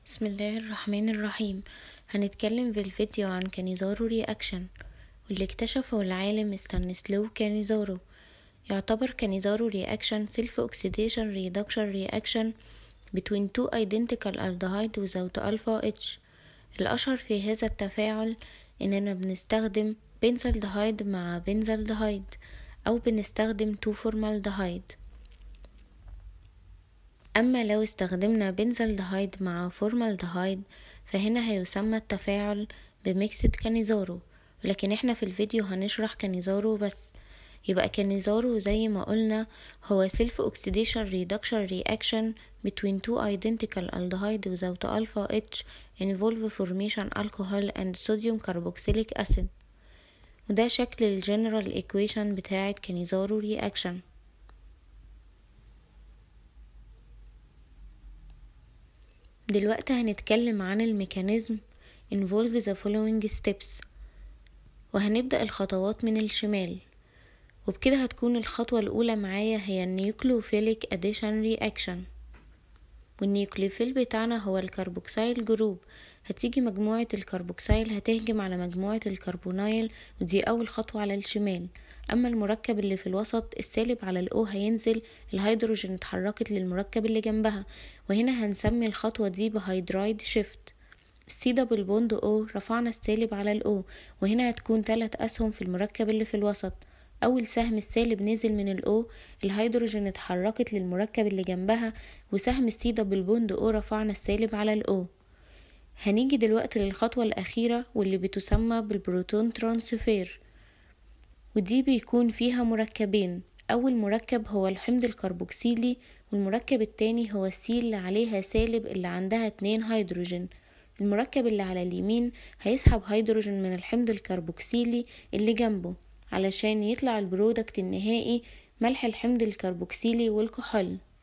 بسم الله الرحمن الرحيم. هنتكلم في الفيديو عن كانيزارو رياكشن، واللي اكتشفه العالم ستانيسلو كانيزارو. يعتبر كانيزارو رياكشن self oxidation reduction reaction between two identical aldehyde without alpha H. الأشهر في هذا التفاعل إننا بنستخدم بنزالدهايد مع بنزالدهايد أو بنستخدم 2-فورمالدهايد. أما لو استخدمنا بنزالدهايد مع فورمالدهايد فهنا هيسمى التفاعل بميكسد كانيزارو، ولكن احنا في الفيديو هنشرح كانيزارو بس. يبقى كانيزارو زي ما قلنا هو self oxidation reduction reaction between two identical aldehyde without alpha H involve formation alcohol and sodium carboxylic acid، وده شكل الجنرال equation بتاعة كانيزارو reaction. دلوقتي هنتكلم عن الميكانيزم involve the following steps، وهنبدأ الخطوات من الشمال. وبكده هتكون الخطوة الأولى معايا هي النيوكليوفيليك addition reaction، والنيوكليوفيل بتاعنا هو الكربوكسيل جروب. هتيجي مجموعة الكربوكسيل هتهجم على مجموعة الكربونايل، ودي أول خطوة على الشمال. أما المركب اللي في الوسط السالب على الأو هينزل، الهيدروجين اتحركت للمركب اللي جنبها، وهنا هنسمي الخطوة دي بهيدرايد شيفت. السي دبل بوند او رفعنا السالب على الاو، وهنا هتكون 3 أسهم في المركب اللي في الوسط. اول سهم السالب نزل من الاو، الهيدروجين اتحركت للمركب اللي جنبها، وسهم السي دبل بوند او رفعنا السالب على الاو. هنيجي دلوقتي للخطوة الأخيرة واللي بتسمى بالبروتون ترانسفير، ودي بيكون فيها مركبين. أول مركب هو الحمض الكربوكسيلي، والمركب التاني هو السي اللي عليها سالب اللي عندها 2 هيدروجين. المركب اللي على اليمين هيسحب هيدروجين من الحمض الكربوكسيلي اللي جنبه علشان يطلع البرودكت النهائي ملح الحمض الكربوكسيلي والكحول.